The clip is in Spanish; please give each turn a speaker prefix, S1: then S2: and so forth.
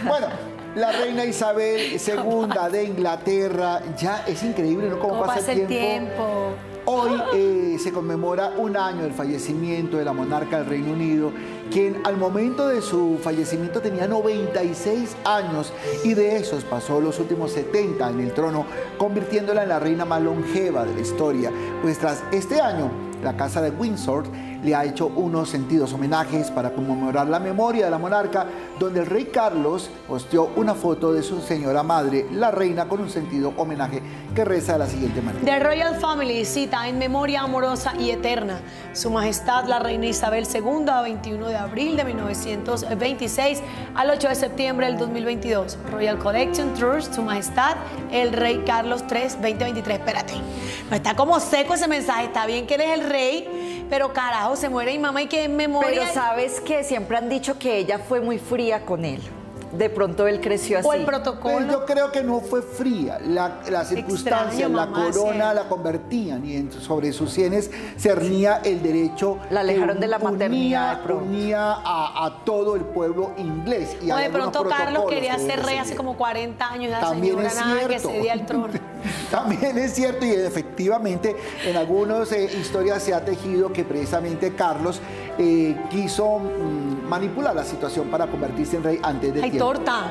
S1: Bueno, la reina Isabel II de Inglaterra, ya es increíble, ¿no? Cómo pasa el tiempo. Hoy se conmemora un año del fallecimiento de la monarca del Reino Unido, quien al momento de su fallecimiento tenía 96 años y de esos pasó los últimos 70 en el trono, convirtiéndola en la reina más longeva de la historia. Pues tras este año, la Casa de Windsor le ha hecho unos sentidos homenajes para conmemorar la memoria de la monarca, donde el rey Carlos posteó una foto de su señora madre, la reina, con un sentido homenaje que reza de la siguiente manera.
S2: The Royal Family cita en memoria amorosa y eterna Su Majestad la Reina Isabel II, 21 de abril de 1926 al 8 de septiembre del 2022. Royal Collection Trust, Su Majestad el Rey Carlos III, 2023. Espérate, no está como seco ese mensaje. Está bien que eres el rey, pero carajo, se muere mi mamá y que en memoria...
S3: Pero sabes que siempre han dicho que ella fue muy fría con él. De pronto él creció así.
S2: O el protocolo.
S1: Pues yo creo que no fue fría. Las circunstancias, la corona la convertían y sobre sus sienes cernía el derecho.
S3: La alejaron de la maternidad de pronto.
S1: Unía a todo el pueblo inglés. Y
S2: o de pronto Carlos quería ser rey hace como 40 años. La
S1: también
S2: señora
S1: es
S2: nada
S1: cierto.
S2: que cedía el trono.
S1: También es cierto y efectivamente en algunas historias se ha tejido que precisamente Carlos quiso manipular la situación para convertirse en rey antes de tiempo.
S2: Hay torta.